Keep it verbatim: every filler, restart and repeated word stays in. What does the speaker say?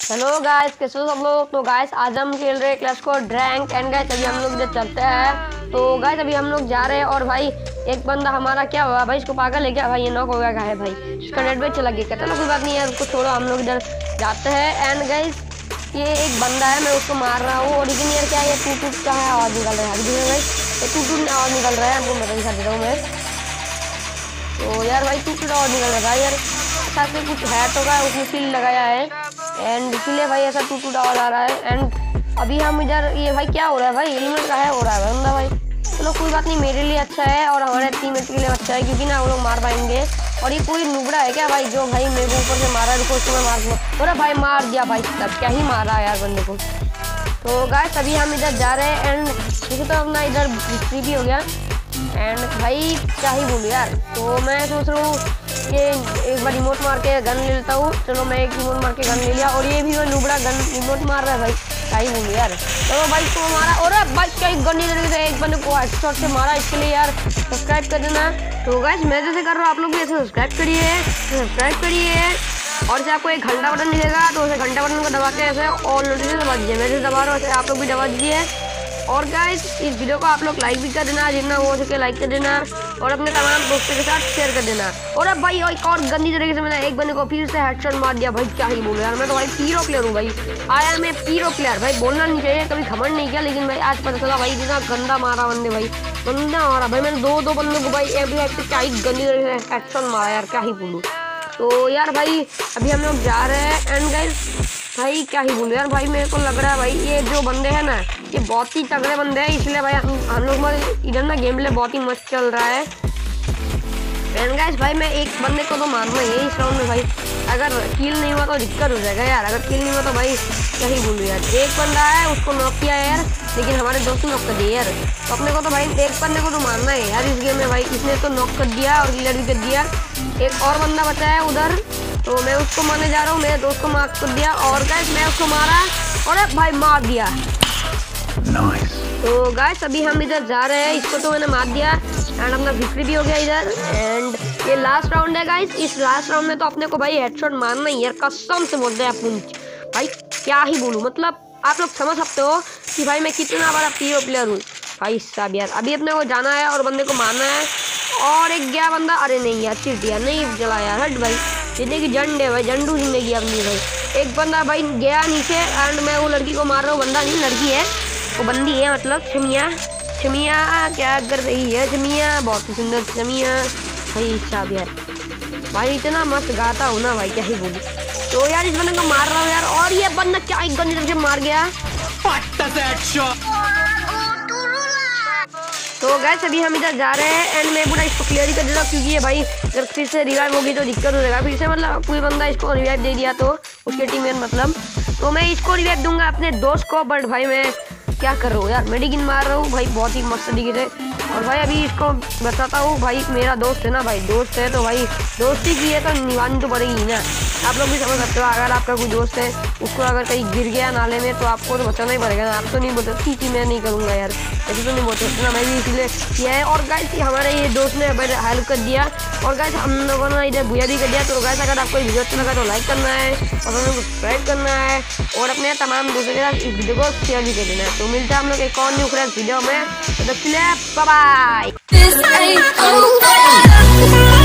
Hello guys, कैसे हो सब लोग। तो गाइस आज हम खेल रहे हैं क्लैश को रैंक एंड गाइस अभी हम लोग इधर चलते हैं। तो गाइस अभी हम लोग जा रहे हैं और भाई एक बंदा हमारा क्या हुआ भाई, इसको पागल है क्या भाई, ये नॉक हो गया है भाई, इसका नेट पे चला गया। कहता ना कोई बात नहीं यार, उसको छोड़ो, हम लोग इधर जाते हैं। एंड गाइस ये एक बंदा है, मैं उसको मार रहा हूँ। और लेकिन यार क्या ये टूट टूट का है, आवाज़ निकल रहा है गाइस, ये टूट टूट आवाज़ निकल रहा है, आपको मैं दिखा देता हूँ मैं। तो यार भाई टूट टूट आवाज़ निकल रहा है यार, साथ में कुछ हैट होगा, उसने सील लगाया है एंड इसीलिए भाई ऐसा टूट टूट आवाज आ रहा है। एंड अभी हम इधर ये भाई क्या हो रहा है भाई, एलिमेंट का है हो रहा है बंदा भाई। चलो कोई बात नहीं, मेरे लिए अच्छा है और हमारे टीममेट के लिए अच्छा है, क्योंकि ना वो लोग मार पाएंगे। और ये कोई नुबड़ा है क्या भाई जो भाई मेरे को ऊपर से मारा, रुको उसको मैं मार दूँ। अरे भाई मार दिया भाई, तब क्या ही मारा है यार बंदे को। तो गाइस अभी हम इधर जा रहे हैं एंड इसी तो अपना इधर बिक्री भी हो गया। एंड भाई क्या ही बोलूँ यार, तो मैं सोच रहा हूँ कि एक बार रिमोट मार के गन ले लेता हूँ। चलो मैं एक रिमोट मार के गन ले लिया और ये भी वो लुबड़ा गन रिमोट मार रहा है भाई, क्या ही बोलूँ यार। चलो भाई को मारा और भाई क्या गन नहीं तरीके से एक बंदे को हेडशॉट से मारा, इसके लिए यार सब्सक्राइब कर देना। तो गाइस मैं जैसे कर रहा हूँ आप लोग भी ऐसे सब्सक्राइब करिए सब्सक्राइब करिए और से आपको एक घंटा बटन दिखेगा तो उसे घंटा बटन को दबा के ऐसे और नोटिफिकेशन दबा दीजिए। मैं जैसे दबा रहा हूँ वैसे आप लोग भी दबा दीजिए। और गाइस इस वीडियो को आप लोग लाइक भी कर देना, जितना हो सके लाइक कर देना और अपने तमाम दोस्तों के साथ शेयर कर देना। और अब भाई एक और गंदी तरीके से मैंने एक बंदे को फिर से हेडशॉट मार दिया भाई, क्या ही बोलूं यार, मैं तो भाई पीरो प्लेयर हूँ भाई, आया मैं पीरो प्लेयर भाई, बोलना नहीं चाहिए, कभी घमंड नहीं किया, लेकिन भाई आज पता चला भाई जितना गंदा मारा बंदे भाई, गंदा मारा भाई मैंने दो दो बंदों को भाई एवरी पे क्या ही गंदी तरीके से हेडशॉट मारा यार, क्या ही बोलूँ। तो यार भाई अभी हम लोग जा रहे हैं एंड गाइस भाई क्या ही बोलूं यार, भाई मेरे को लग रहा है भाई ये जो बंदे हैं ना ये बहुत ही तगड़े बंदे हैं, इसलिए भाई हम, हम लोग इधर ना गेम प्ले बहुत ही मस्त चल रहा है। एंड गाइस भाई मैं एक बंदे को तो मारना ही है इस राउंड में भाई, अगर किल नहीं हुआ तो दिक्कत हो जाएगा यार, अगर किल नहीं हुआ तो भाई क्या ही बोलूँ यार। एक बंदा है उसको नॉक किया यार, लेकिन हमारे दोस्त नॉक कर दिए यार, तो अपने को तो भाई एक बंदे को तो मारना है यार इस गेम में भाई, इसने तो नॉक कर दिया और किलर भी कर दिया। एक और बंदा बचा है उधर, तो मैं उसको मारने जा रहा हूँ, मेरे दोस्त को मार कर दिया और गाइस मैं उसको मारा और भाई मार दिया। nice. तो गाइस अभी हम इधर जा रहे हैं, इसको तो मैंने मार दिया एंड अपना विक्ट्री भी हो गया इधर। एंड ये लास्ट राउंड है गाइस, इस लास्ट राउंड में तो अपने को भाई हेडशॉट मारना ही यार, कसम से बोलते हैं अपन भाई, क्या ही बोलूँ, मतलब आप लोग समझ सकते हो कि भाई मैं कितना बड़ा पीओ प्लेयर हूँ भाई साहब यार। अभी अपने को जाना है और बंदे को मारना है और एक गया बंदा, अरे नहीं यार चिट दिया, नहीं चला यार, हट भाई, जिंदगी जंड है भाई, जंडू जिंदगी अपनी भाई। एक बंदा भाई गया नीचे एंड मैं वो लड़की को मार रहा हूँ, बंदा नहीं लड़की है, वो बंदी है मतलब शमिया, शमिया क्या कर रही है शमिया, बहुत ही सुंदर शमिया भाई साहब यार, भाई इतना मस्त गाता हूँ ना भाई, क्या ही बोलूँ। तो यार इस बंदे को मार रहा हूँ यार और ये बंदा क्या एक गंदी तरह से मार गया। तो गैस अभी हम इधर जा रहे हैं एंड मैं पूरा इसको क्लियर ही कर देता हूँ, क्योंकि ये भाई अगर फिर से रिवाइव होगी तो दिक्कत हो जाएगा, फिर से मतलब कोई बंदा इसको रिवाइव दे दिया तो उसके टीममेट मतलब, तो मैं इसको रिवाइव दूंगा अपने दोस्त को, बट भाई मैं क्या कर रहा हूँ यार, मेडिकिन मार रहा हूँ भाई बहुत ही मस्त तरीके से। और भाई अभी इसको बताता हूँ भाई, मेरा दोस्त है ना भाई, दोस्त है तो भाई दोस्ती की है तो निभानी तो पड़ेगी ना, आप लोग भी समझ सकते हो। अगर आपका कोई दोस्त है उसको अगर कहीं गिर गया नाले में तो आपको तो बचाना ही पड़ेगा ना, आप तो नहीं बोलते ठीक ही मैं नहीं करूँगा यार, ऐसे तो नहीं बोलते ना, मैं भी इसीलिए किया है। और गाइस हमारे ये दोस्त ने भाई हेल्प कर दिया और गाइस हम लोगों ने इधर भूया भी कर दिया। तो गाइस अगर आपको वीडियो अच्छा लगा तो लाइक करना है और हमें सब्सक्राइब करना है और अपने तमाम दोस्तों के साथ इस वीडियो को शेयर भी कर देना है। तो मिलता है हम लोग एक और न्यू फ्रेंड्स वीडियो में, तो बाय बाय।